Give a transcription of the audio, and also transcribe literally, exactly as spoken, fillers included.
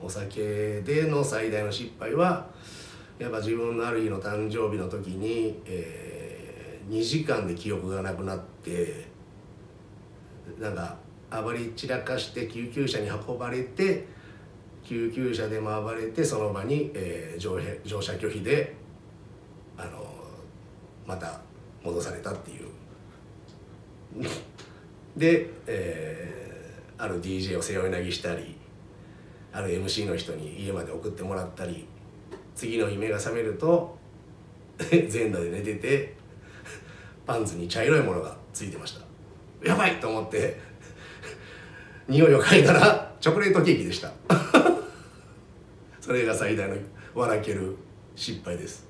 お酒での最大の失敗はやっぱ自分のある日の誕生日の時に、えー、にじかんで記憶がなくなって、なんか暴れ散らかして救急車に運ばれて、救急車でも暴れてその場に、えー、乗, 乗車拒否で、あのー、また戻されたっていうで、えー、ある ディージェー を背負い投げしたり、ある エムシー の人に家まで送ってもらったり、次の日目が覚めると全裸で寝ててパンツに茶色いものがついてました。やばいと思って匂いを嗅いだらチョコレートケーキでしたそれが最大の笑ける失敗です。